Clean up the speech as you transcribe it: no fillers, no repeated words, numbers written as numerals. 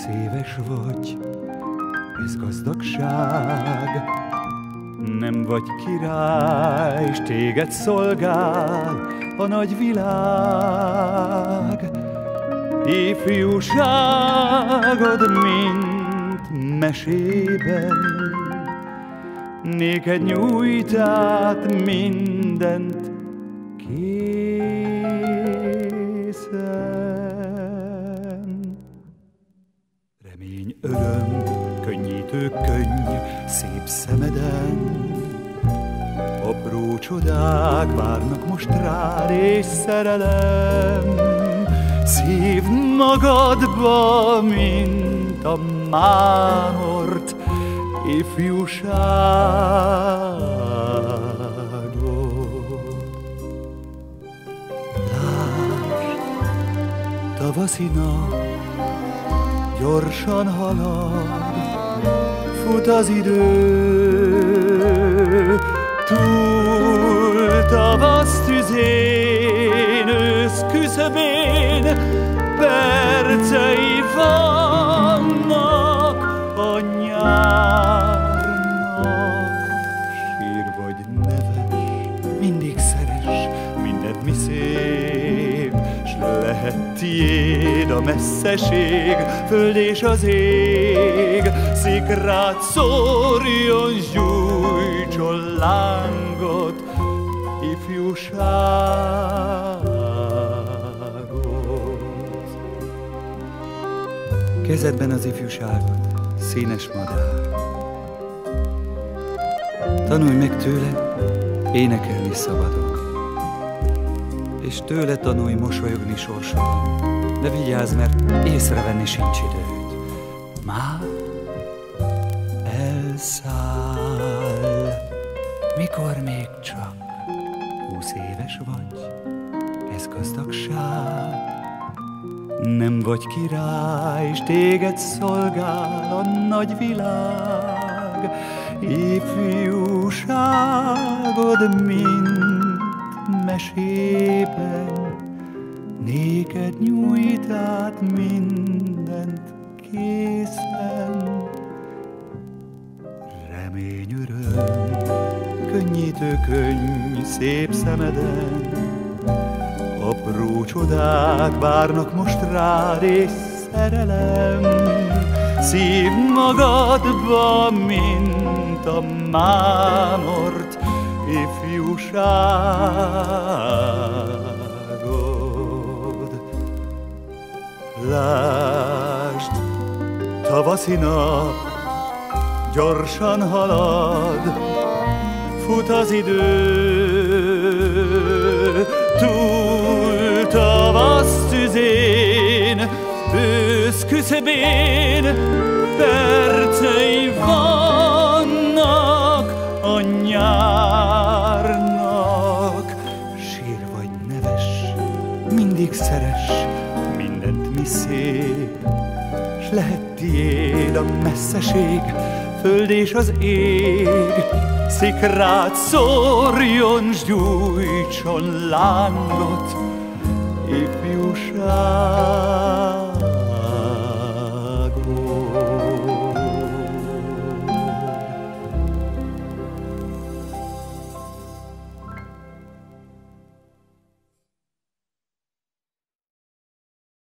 Éves vagy, ez gazdagság, nem vagy király, s téged szolgál a nagy világ. Ifjúságod, mint mesében, néked nyújt át mindent készen. Remény, öröm, könnyítő könny szép szemeden, apró csodák várnak most rád, és szerelem szív magadba, mint a mámort ifjúságot. Lásd, tavaszi nap gyorsan halad, fut az idő, túl tavasz tüzén, ősz küszöbén, percei vannak a nyárnak. Sír vagy neves, mindig szeres, mindent mi szép, s lehet tiéd a messzeség, föld és az ég. Szikrát szórjon, gyújtson lángot, ifjúságot. Kezedben az ifjúságot, színes madár. Tanulj meg tőle énekelni szabadon, és tőle tanulj mosolyogni sorsodon. De vigyázz, mert észrevenni sincs időd. Már elszáll, mikor még csak 20 éves vagy, ez gazdagság. Nem vagy király, s téged szolgál a nagy világ. Ifjúságod, mint mesében, néked nyújt át mindent készen. Remény, öröm, könnyítő könny szép szemeden, apró csodák várnak most rád, és szerelem szív magadba, mint a mámort ifjúságod. Lásd, tavaszi nap gyorsan halad, fut az idő, túl tavasz tüzén, ősz küszöbén, percei vannak a nyárnak. Sír vagy neves, mindig szeres, mindent mi szép, s lehet tiéd a messzeség, föld és az ég. Szikrát szórjon, s gyújtson lángot, ifjúság.